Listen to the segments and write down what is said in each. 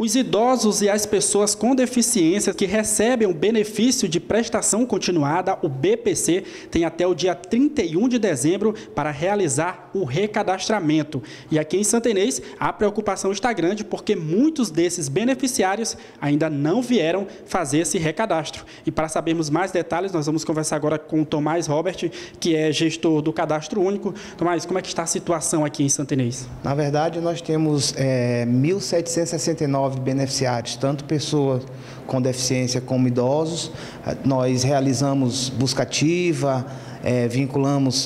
Os idosos e as pessoas com deficiência que recebem o benefício de prestação continuada, o BPC, têm até o dia 31 de dezembro para realizar o recadastramento. E aqui em Santa Inês, a preocupação está grande porque muitos desses beneficiários ainda não vieram fazer esse recadastro. E para sabermos mais detalhes, nós vamos conversar agora com o Tomás Robert, que é gestor do Cadastro Único. Tomás, como é que está a situação aqui em Santa Inês? Na verdade, nós temos 1.769 beneficiários, tanto pessoas com deficiência como idosos. Nós realizamos busca ativa, vinculamos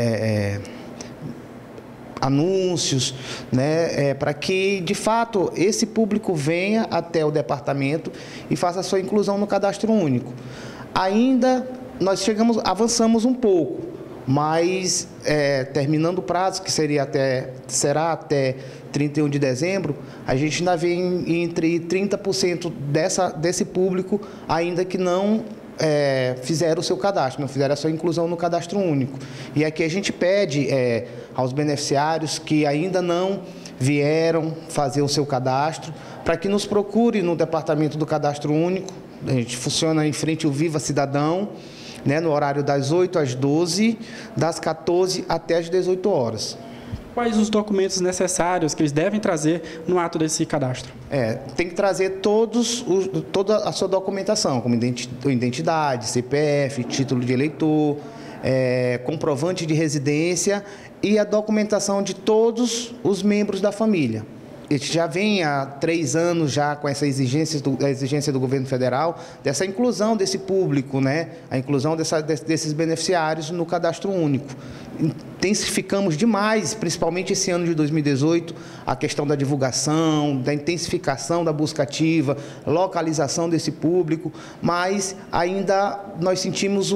anúncios, né, para que, de fato, esse público venha até o departamento e faça a sua inclusão no Cadastro Único. Ainda nós avançamos um pouco, mas terminando o prazo, que será até 31 de dezembro, a gente ainda vê entre 30% desse público ainda que não fizeram o seu cadastro, não fizeram a sua inclusão no Cadastro Único. E aqui a gente pede aos beneficiários que ainda não vieram fazer o seu cadastro, para que nos procure no Departamento do Cadastro Único. A gente funciona em frente ao Viva Cidadão, né, no horário das 8 às 12, das 14 até as 18 horas. Quais os documentos necessários que eles devem trazer no ato desse cadastro? Tem que trazer toda a sua documentação, como identidade, CPF, título de eleitor, comprovante de residência e a documentação de todos os membros da família. A gente já vem há 3 anos já com essa exigência do governo federal, dessa inclusão desse público, né? A inclusão desses beneficiários no Cadastro Único. Intensificamos demais, principalmente esse ano de 2018, a questão da divulgação, da intensificação da busca ativa, localização desse público, mas ainda nós sentimos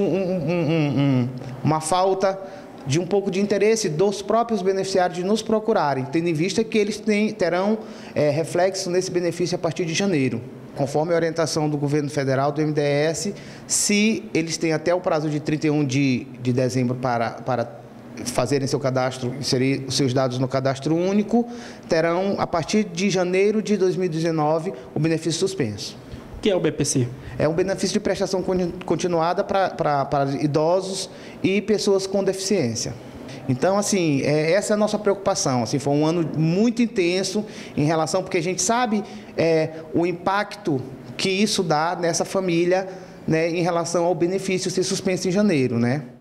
uma falta de um pouco de interesse dos próprios beneficiários de nos procurarem, tendo em vista que eles terão reflexo nesse benefício a partir de janeiro. Conforme a orientação do governo federal, do MDS, se eles têm até o prazo de 31 de dezembro para fazerem seu cadastro, inserir os seus dados no Cadastro Único, terão, a partir de janeiro de 2019, o benefício suspenso. O que é o BPC? É um benefício de prestação continuada para idosos e pessoas com deficiência. Então, assim, essa é a nossa preocupação. Assim, foi um ano muito intenso em relação, porque a gente sabe o impacto que isso dá nessa família, né, em relação ao benefício ser suspenso em janeiro, né?